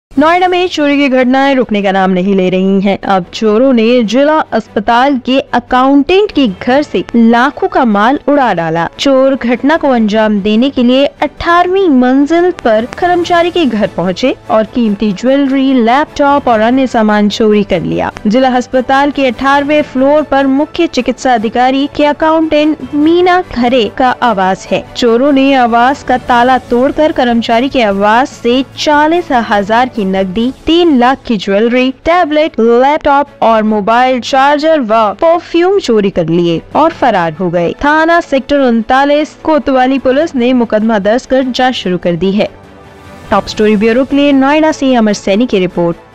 नोएडा में चोरी की घटनाएं रुकने का नाम नहीं ले रही हैं। अब चोरों ने जिला अस्पताल के अकाउंटेंट के घर से लाखों का माल उड़ा डाला। चोर घटना को अंजाम देने के लिए 18वीं मंजिल पर कर्मचारी के घर पहुंचे और कीमती ज्वेलरी, लैपटॉप और अन्य सामान चोरी कर लिया। जिला अस्पताल के 18वें फ्लोर पर मुख्य चिकित्सा अधिकारी के अकाउंटेंट मीना खरे का आवास है। चोरों ने आवास का ताला तोड़कर कर्मचारी के आवास से 40,000 की नकदी, 3 लाख की ज्वेलरी, टैबलेट, लैपटॉप और मोबाइल चार्जर व परफ्यूम चोरी कर लिए और फरार हो गए। थाना सेक्टर 39 कोतवाली पुलिस ने मुकदमा दर्ज कर जांच शुरू कर दी है। टॉप स्टोरी ब्यूरो के लिए नोएडा से अमर सैनी की रिपोर्ट।